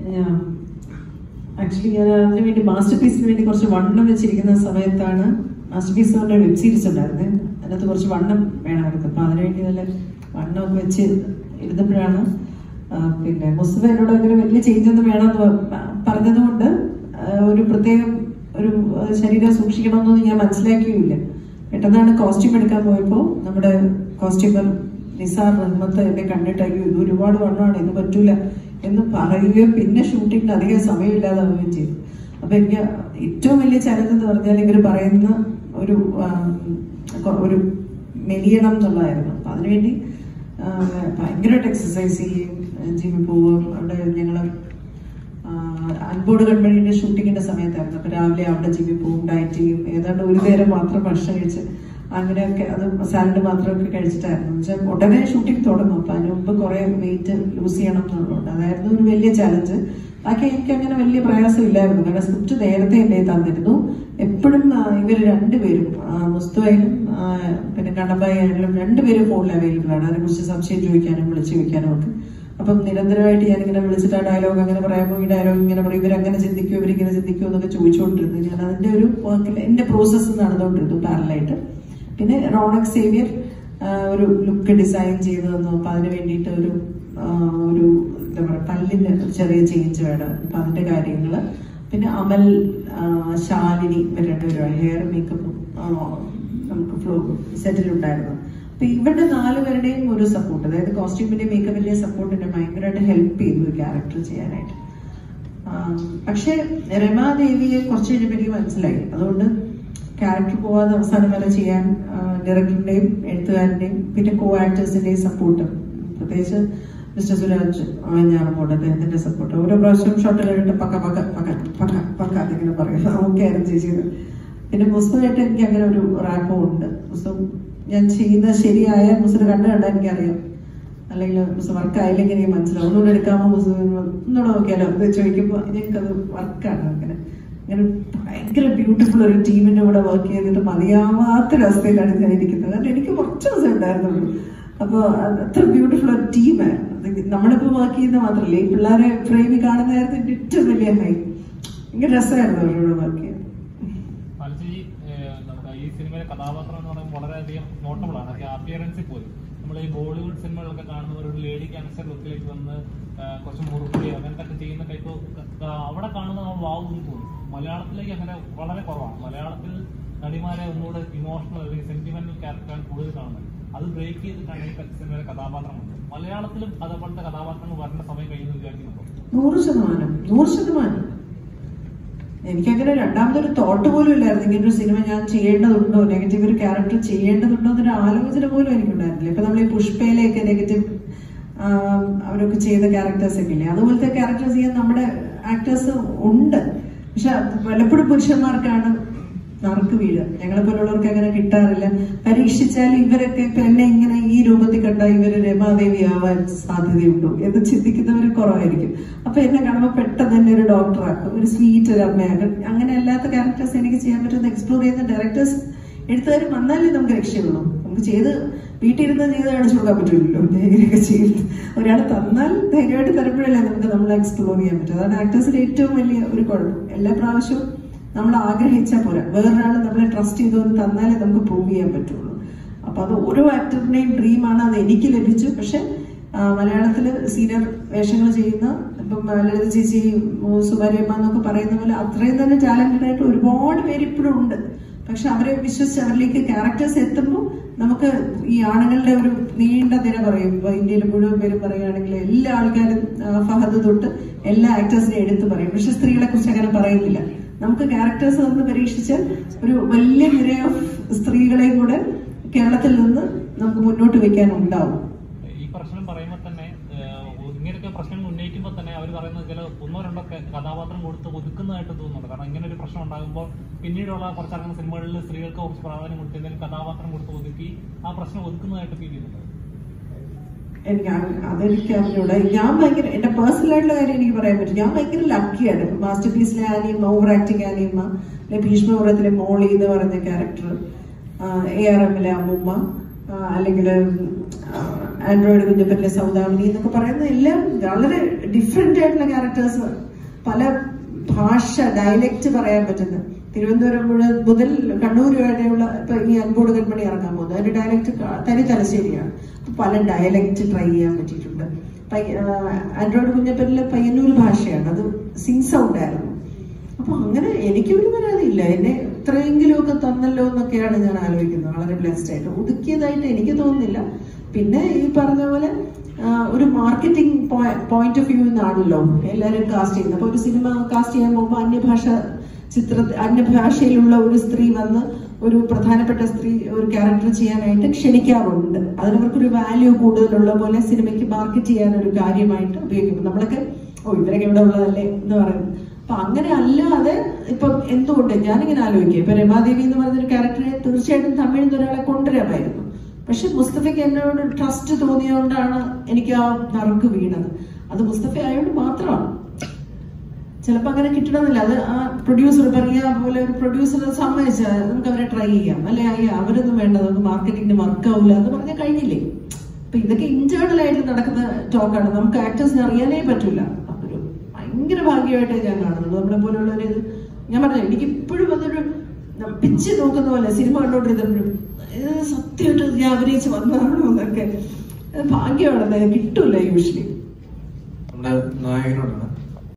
Actually ഞാൻ അതിന് വേണ്ടി മാസ്റ്റർ പീസിന് വേണ്ടി കുറച്ച് വണ്ണം വെച്ചിരിക്കുന്ന സമയത്താണ് മാസ്റ്റർ പീസ് പറഞ്ഞ വെബ് സീരീസ് ഉണ്ടായിരുന്നത്. അതിനകത്ത് കുറച്ച് വണ്ണം വേണമായിരുന്നു. അപ്പൊ അതിനുവേണ്ടി നല്ല വണ്ണമൊക്കെ വെച്ച് ഇരുന്നപ്പോഴാണ് പിന്നെ മുസ്തഫ എന്നോട് അങ്ങനെ വലിയ ചേഞ്ച് ഒന്നും വേണമെന്ന് പറഞ്ഞതുകൊണ്ട് ഒരു പ്രത്യേകം ഒരു ശരീരം സൂക്ഷിക്കണമെന്നൊന്നും ഞാൻ മനസ്സിലാക്കിയില്ല. പെട്ടെന്നാണ് കോസ്റ്റ്യൂം എടുക്കാൻ പോയപ്പോൾ നമ്മുടെ കോസ്റ്റ്യൂമർ നിസാർ റഹ്മത്ത് എന്നെ കണ്ടിട്ട് ഇത് ഒരുപാട് വണ്ണമാണ്, ഇത് പറ്റൂല എന്ന് പറയുകയും പിന്നെ ഷൂട്ടിങ്ങിന് അധികം സമയമില്ലാതാവുകയും ചെയ്തു. അപ്പൊ എനിക്ക് ഏറ്റവും വലിയ ചലഞ്ച് എന്ന് പറഞ്ഞാൽ ഇവർ പറയുന്ന ഒരു മെലിയണം എന്നുള്ളതായിരുന്നു. അപ്പൊ അതിനുവേണ്ടി ഭയങ്കരമായിട്ട് എക്സസൈസ് ചെയ്യും, ജിമ്മിൽ പോവും. അവിടെ ഞങ്ങൾ അൻപോട് കൺമണിയുടെ ഷൂട്ടിങ്ങിന്റെ സമയത്തായിരുന്നു. അപ്പൊ രാവിലെ അവിടെ ജിമ്മിൽ പോവും, ഡയറ്റ് ചെയ്യും, ഏതാണ്ട് ഒരു നേരം മാത്രം ഭക്ഷണം കഴിച്ച് അങ്ങനെയൊക്കെ അത് സാലഡ് മാത്രമൊക്കെ കഴിച്ചിട്ടായിരുന്നു. എന്നുവെച്ചാൽ ഉടനെ ഷൂട്ടിംഗ് തുടങ്ങും. അപ്പൊ അതിന് മുമ്പ് കുറെ വെയിറ്റ് ലൂസ് ചെയ്യണം എന്നുള്ളതുകൊണ്ട് അതായിരുന്നു ഒരു വലിയ ചലഞ്ച്. ബാക്കി എനിക്ക് അങ്ങനെ വലിയ പ്രയാസം ഇല്ലായിരുന്നു. കാരണം സ്ക്രിപ്റ്റ് നേരത്തെ എന്നെ തന്നിരുന്നു. എപ്പോഴും ഇവർ രണ്ടുപേരും മുസ്തഫയും പിന്നെ കണ്ണമ്പായി ആയാലും രണ്ടുപേരും ഫോണിൽ അവൈലബിൾ ആണ്. അതിനെക്കുറിച്ച് സംശയം ചോദിക്കാനും വിളിച്ചു ചോദിക്കാനും ഒക്കെ. അപ്പം നിരന്തരമായിട്ട് ഞാനിങ്ങനെ വിളിച്ചിട്ട് ആ ഡയലോഗ് അങ്ങനെ പറയുമ്പോൾ ഈ ഡയലോഗ് ഇങ്ങനെ പറയും, ഇവരങ്ങനെ ചിന്തിക്കുമോ ഇവരിങ്ങനെ ചിന്തിക്കുമോ എന്നൊക്കെ ചോദിച്ചുകൊണ്ടിരുന്നു. ഞാൻ അതിന്റെ ഒരു വർക്കിൽ എന്റെ പ്രോസസ്സ് നടന്നുകൊണ്ടിരുന്നു പാരലായിട്ട്. പിന്നെ റോണക് സേവിയർ ഒരു ലുക്ക് ഡിസൈൻ ചെയ്തു തന്നു. അപ്പൊ അതിന് വേണ്ടിയിട്ട് ഒരു എന്താ പറയുക പല്ലിന് ചെറിയ ചേഞ്ച് വേണം. അപ്പൊ അതിന്റെ കാര്യങ്ങള്. പിന്നെ അമൽ, ശാലിനി രണ്ടുപേരും ഹെയർ മേക്കപ്പും നമുക്ക് ഫ്ലോ സെറ്റിലുണ്ടായിരുന്നു. അപ്പൊ ഇവരുടെ 4 പേരുടെയും ഒരു സപ്പോർട്ട്, അതായത് കോസ്റ്റ്യൂമിന്റെ മേക്കപ്പിന്റെ സപ്പോർട്ട് എന്നെ ഭയങ്കരമായിട്ട് ഹെൽപ്പ് ചെയ്തു ഒരു ക്യാരക്ടർ ചെയ്യാനായിട്ട്. പക്ഷെ രമാദേവിയെ കുറച്ച് കഴിഞ്ഞപ്പോൾ എനിക്ക് മനസ്സിലായി. അതുകൊണ്ട് ക്യാരക്ടർ പോവാതെ അവസാനം വരെ ചെയ്യാൻ ഡയറക്ടറിന്റെയും എഴുത്തുകാരന്റെയും പിന്നെ കോ ആക്ടേഴ്സിന്റെയും സപ്പോർട്ട്, പ്രത്യേകിച്ച് മിസ്റ്റർ സുരാജ് ഞാറുമോട് അദ്ദേഹത്തിന്റെ സപ്പോർട്ട്. ഓരോ പ്രാവശ്യം ഷോട്ട് കഴിഞ്ഞിട്ട് പക്ക പക്ക പക്ക പക്ക പക്ക അതിങ്ങനെ പറയും. ഓക്കെ ആയിരുന്നു ചേച്ചിയത്. പിന്നെ പുസ്തകമായിട്ട് എനിക്ക് അങ്ങനെ ഒരു റാപ്പും ഉണ്ട്. പുസ്തകം ഞാൻ ചെയ്യുന്നത് ശരിയായ പുസ്തകം കണ്ടാൽ എനിക്കറിയാം, അല്ലെങ്കിൽ പുസ്തകം വർക്കായില്ലെങ്കിൽ എനിക്ക് മനസ്സിലാവും. ഒന്നുകൂടെ എടുക്കാമോ പുസ്തകം, ഒന്നുകൂടെ നോക്കിയാലോ എന്ന് ചോദിക്കുമ്പോൾ ഞങ്ങൾക്കത് വർക്കാണ്. അങ്ങനെ ഭയങ്കര ബ്യൂട്ടിഫുൾ ഒരു ടീമിന്റെ കൂടെ വർക്ക് ചെയ്തിട്ട് മതിയാവാത്തൊരവസ്ഥയിലാണ് ഞാൻ ഇരിക്കുന്നത്. കാരണം എനിക്ക് കുറച്ച് ദിവസം ഉണ്ടായിരുന്നുള്ളൂ. അപ്പൊ അത്ര ബ്യൂട്ടിഫുൾ ഒരു ടീമായിരുന്നു. നമ്മളിപ്പോ വർക്ക് ചെയ്യുന്ന മാത്രമല്ല, ഈ പിള്ളേരെ ഫ്രെയിമിൽ കാണുന്നതായിരുന്നു എന്റെ ഏറ്റവും വലിയ ഹൈ. ഭയങ്കര രസമായിരുന്നു അവരോട് വർക്ക് ചെയ്യാൻ. ഈ സിനിമയിലെ കഥാപാത്രം എന്ന് പറയുമ്പോൾ വളരെയധികം നോട്ടബിൾ ആണ്. അപ്പിയറൻസിൽ പോലും നമ്മൾ ഈ ബോളിവുഡ് സിനിമകളൊക്കെ കാണുന്നവർ ഒരു ലേഡി ക്യാൻസർ ലുക്കിലേക്ക് വന്ന് കുറച്ച് മുറുക്കുകയോ അങ്ങനത്തെ ഒക്കെ ചെയ്യുന്ന ടൈപ്പ് അവിടെ കാണുന്ന വാവും പോലും മലയാളത്തിലേക്ക് അങ്ങനെ വളരെ കുറവാണ്. മലയാളത്തിൽ നടിമാരെ ഒന്നുകൂടെ ഇമോഷണൽ അല്ലെങ്കിൽ സെന്റിമെന്റൽ ക്യാരക്ടറാണ് കൂടുതൽ കാണുന്നത്. അത് ബ്രേക്ക് ചെയ്തിട്ടാണ് ഈ സിനിമയിലെ കഥാപാത്രം വന്നത്. മലയാളത്തിലും അതേപോലത്തെ കഥാപാത്രങ്ങൾ വരേണ്ട സമയം കഴിയുമെന്ന് വിചാരിക്കുന്നുണ്ടോ? 100%. എനിക്കങ്ങനെ രണ്ടാമതൊരു തോട്ട് പോലും ഇല്ലായിരുന്നു. ഇങ്ങനൊരു സിനിമ ഞാൻ ചെയ്യേണ്ടതുണ്ടോ, നെഗറ്റീവ് ഒരു ക്യാരക്ടർ ചെയ്യേണ്ടതുണ്ടോ എന്നൊരു ആലോചന പോലും എനിക്കുണ്ടായിരുന്നില്ല. ഇപ്പൊ നമ്മൾ ഈ പുഷ്പയിലേക്ക് നെഗറ്റീവ് അവരൊക്കെ ചെയ്ത ക്യാരക്ടേഴ്സ് ഒക്കെ ഇല്ലേ, അതുപോലത്തെ ക്യാരക്ടേഴ്സ് ചെയ്യാൻ നമ്മുടെ ആക്ടേഴ്സ് ഉണ്ട്. പക്ഷെ പലപ്പോഴും പുരുഷന്മാർക്കാണ് നറുക്ക് വീഴുക. ഞങ്ങളെ പോലുള്ളവർക്ക് അങ്ങനെ കിട്ടാറില്ല. പരീക്ഷിച്ചാൽ ഇവരൊക്കെ ഇപ്പൊ എന്നെ ഇങ്ങനെ ഈ രൂപത്തിൽ കണ്ടാൽ ഇവര് രമാദേവി ആവാൻ സാധ്യതയുണ്ടോ എന്ന് ചിന്തിക്കുന്നവർ കുറവായിരിക്കും. അപ്പൊ എന്നെ കാണുമ്പോൾ പെട്ടെന്ന് തന്നെ ഒരു ഡോക്ടറാക്കും, ഒരു സ്വീറ്റ് ഒരു അമ്മയാക്കും. അങ്ങനെ അല്ലാത്ത ക്യാരക്ടേഴ്സ് എനിക്ക് ചെയ്യാൻ പറ്റുന്ന എക്സ്പ്ലോർ ചെയ്യുന്ന ഡയറക്ടേഴ്സ് എഴുത്തുകാരും വന്നാലേ നമുക്ക് രക്ഷയുള്ളൂ. നമുക്ക് വീട്ടിലിരുന്ന് ചെയ്ത് കാണിച്ചു കൊടുക്കാൻ പറ്റില്ലല്ലോ. ഇങ്ങനെയൊക്കെ ചെയ്ത് ഒരാൾ തന്നാൽ ധൈര്യമായിട്ട് തരുമ്പോഴല്ലേ നമുക്ക് നമ്മളെ എക്സ്പ്ലോർ ചെയ്യാൻ പറ്റും. അതാണ് ആക്ടേഴ്സിന്റെ ഏറ്റവും വലിയ ഒരു കുഴപ്പം. എല്ലാ പ്രാവശ്യവും നമ്മൾ ആഗ്രഹിച്ചാൽ പോരാ, വേറൊരാൾ നമ്മളെ ട്രസ്റ്റ് ചെയ്തുകൊണ്ട് തന്നാലേ നമുക്ക് പ്രൂവ് ചെയ്യാൻ പറ്റുള്ളൂ. അപ്പൊ അത് ഓരോ ആക്ടറിന്റെയും ഡ്രീമാണ്. അത് എനിക്ക് ലഭിച്ചു. പക്ഷെ മലയാളത്തില് സീനിയർ വേഷങ്ങൾ ചെയ്യുന്ന ഇപ്പം ലളിത ചേച്ചി, സുഭാര്യമ്മ എന്നൊക്കെ പറയുന്ന പോലെ അത്രയും തന്നെ ടാലന്റഡ് ആയിട്ട് ഒരുപാട് പേര് ഇപ്പോഴും ഉണ്ട്. പക്ഷെ അവരെ വിശ്വസിച്ച് അവരിലേക്ക് ക്യാരക്ടേഴ്സ് എത്തുമ്പോൾ നമുക്ക് ഈ ആണുങ്ങളുടെ ഒരു നീണ്ട നിര പറയും. ഇപ്പൊ ഇന്ത്യയിൽ മുഴുവൻ പേരും പറയുകയാണെങ്കിൽ എല്ലാ ആൾക്കാരും ഫഹദ് തൊട്ട് എല്ലാ ആക്ടേഴ്സിനെ എടുത്തു പറയും. പക്ഷെ സ്ത്രീകളെ കുറിച്ച് അങ്ങനെ പറയുന്നില്ല. നമുക്ക് ക്യാരക്ടേഴ്സ് ഒന്ന് പരീക്ഷിച്ചാൽ ഒരു വലിയ നിര ഓഫ് സ്ത്രീകളെയും കൂടെ കേരളത്തിൽ നിന്ന് നമുക്ക് മുന്നോട്ട് വെക്കാൻ ഉണ്ടാവും. ഈ പ്രശ്നം പറയുമ്പോൾ തന്നെ ഇങ്ങനെയൊക്കെ പ്രശ്നങ്ങൾ ഉന്നയിക്കുമ്പോൾ തന്നെ അവർ പറയുന്നത് ചില 1-2 കഥാപാത്രം കൊടുത്ത് ഒതുക്കുന്നതായിട്ട് തോന്നുന്നുണ്ട്. കാരണം ഇങ്ങനെ ഒരു പ്രശ്നം ഉണ്ടാകുമ്പോൾ പിന്നീടുള്ള കുറച്ചിറങ്ങുന്ന സിനിമകളിൽ സ്ത്രീകൾക്ക് കുറച്ച് പ്രാധാന്യം കൊടുത്ത് എന്തെങ്കിലും കഥാപാത്രം കൊടുത്ത് ഒതുക്കി ആ പ്രശ്നം ഒതുക്കുന്നതായിട്ട് ഫീൽ ചെയ്യുന്നുണ്ട്. അതെനിക്ക് അറിഞ്ഞൂടെ. ഞാൻ ഭയങ്കര എന്റെ പേഴ്സണൽ ആയിട്ടുള്ള കാര്യം എനിക്ക് പറയാൻ പറ്റും. ഞാൻ ഭയങ്കര ലക്കിയാണ്. മാസ്റ്റർ പീസിലെ ആനിയമ്മ, ഓവർ ആക്ടിങ് ആനിയമ്മ, ഭീഷ്മപുരത്തിലെ മോളി എന്ന് പറഞ്ഞ ക്യാരക്ടർ, ARMലെ അമ്മൂമ്മ, അല്ലെങ്കിൽ ആൻഡ്രോയിഡ് കുഞ്ഞപ്പനിലെ സൗദാമിനി എന്നൊക്കെ പറയുന്ന എല്ലാം വളരെ ഡിഫറെന്റ് ആയിട്ടുള്ള ക്യാരക്ടേഴ്സ്, പല ഭാഷ ഡയലക്റ്റ് പറയാൻ പറ്റുന്ന, തിരുവനന്തപുരം മുതൽ കണ്ണൂർ വരെയുള്ള ഇപ്പൊ ഈ അൻപോട് കൺമണി ഇറങ്ങാൻ പോകുന്നത് അതിന്റെ ഡയലക്റ്റ് തനി തലശ്ശേരിയാണ്. പല ഡയലക്റ്റ് ട്രൈ ചെയ്യാൻ പറ്റിയിട്ടുണ്ട്. ആൻഡ്രോയിഡ് കുഞ്ഞപ്പനിലെ പയ്യന്നൂർ ഭാഷയാണ്, അത് സിങ് സൗണ്ട് ആയിരുന്നു. അപ്പൊ അങ്ങനെ എനിക്കൊരു പരാതിയില്ല, എന്നെ ഇത്രയെങ്കിലും ഒക്കെ തന്നല്ലോ എന്നൊക്കെയാണ് ഞാൻ ആലോചിക്കുന്നത്. വളരെ ബ്ലെസ്ഡ് ആയിട്ട് ഒതുക്കിയതായിട്ട് എനിക്ക് തോന്നുന്നില്ല. പിന്നെ ഈ പറഞ്ഞ പോലെ ഒരു മാർക്കറ്റിംഗ് പോയിന്റ് ഓഫ് വ്യൂ എന്നാണല്ലോ എല്ലാവരും കാസ്റ്റ് ചെയ്യുന്നത്. അപ്പൊ ഒരു സിനിമ കാസ്റ്റ് ചെയ്യാൻ പോകുമ്പോൾ അന്യഭാഷയിലുള്ള ഒരു സ്ത്രീ വന്ന് ഒരു പ്രധാനപ്പെട്ട സ്ത്രീ ഒരു ക്യാരക്ടർ ചെയ്യാനായിട്ട് ക്ഷണിക്കാറുണ്ട്. അതിനവർക്കൊരു വാല്യൂ കൂടുതലുള്ള പോലെ സിനിമയ്ക്ക് മാർക്കറ്റ് ചെയ്യാൻ ഒരു കാര്യമായിട്ട് ഉപയോഗിക്കും. നമ്മളൊക്കെ ഇവരൊക്കെ ഇവിടെ ഉള്ളതല്ലേ എന്ന് പറയുന്നത്. അപ്പൊ അങ്ങനെ അല്ലാതെ ഇപ്പൊ എന്തുകൊണ്ട് ഞാനിങ്ങനെ ആലോചിക്കുക, ഇപ്പൊ രമാദേവി എന്ന് പറഞ്ഞൊരു ക്യാരക്ടറെ തീർച്ചയായിട്ടും തമിഴിൽ നിന്ന് ഒരാളെ കൊണ്ടുവരാമായിരുന്നു. പക്ഷെ മുസ്തഫയ്ക്ക് എന്നോട് ട്രസ്റ്റ് തോന്നിയതുകൊണ്ടാണ് എനിക്ക് ആ നറുക്ക് വീണത്. അത് മുസ്തഫ ആയതുകൊണ്ട് മാത്രമാണ്. ചിലപ്പോൾ അങ്ങനെ കിട്ടണമെന്നില്ല. അത് ആ പ്രൊഡ്യൂസർ പറയാ പോലെ ഒരു പ്രൊഡ്യൂസർ സമ്മതിച്ചാൽ നമുക്ക് അവരെ ട്രൈ ചെയ്യാം, അല്ലെ അവരൊന്നും വേണ്ട, നമുക്ക് മാർക്കറ്റിംഗിന് വർക്ക് ആവില്ല എന്ന് പറഞ്ഞാൽ കഴിഞ്ഞില്ലേ. അപ്പൊ ഇതൊക്കെ ഇന്റേണൽ ആയിട്ട് നടക്കുന്ന ടോക്കാണ്, നമുക്ക് ആക്ടേഴ്സിന് അറിയാനേ പറ്റൂല. അതൊരു ഭയങ്കര ഭാഗ്യമായിട്ടേ ഞാൻ കാണുന്നുള്ളൂ. നമ്മളെ പോലെയുള്ളവര് ഞാൻ പറഞ്ഞു, എനിക്ക് ഇപ്പോഴും അതൊരു പിച്ച് നോക്കുന്ന പോലെ സിനിമ കണ്ടോണ്ടിരുന്നപ്പോഴും ഇത് സത്യമായിട്ട് ഞാൻ അഭിനയിച്ച് വന്നതാണോ എന്നൊക്കെ ഭാഗ്യമാണ്, കിട്ടൂല യൂഷ്വലി. നമ്മുടെ നായകനോടാണ്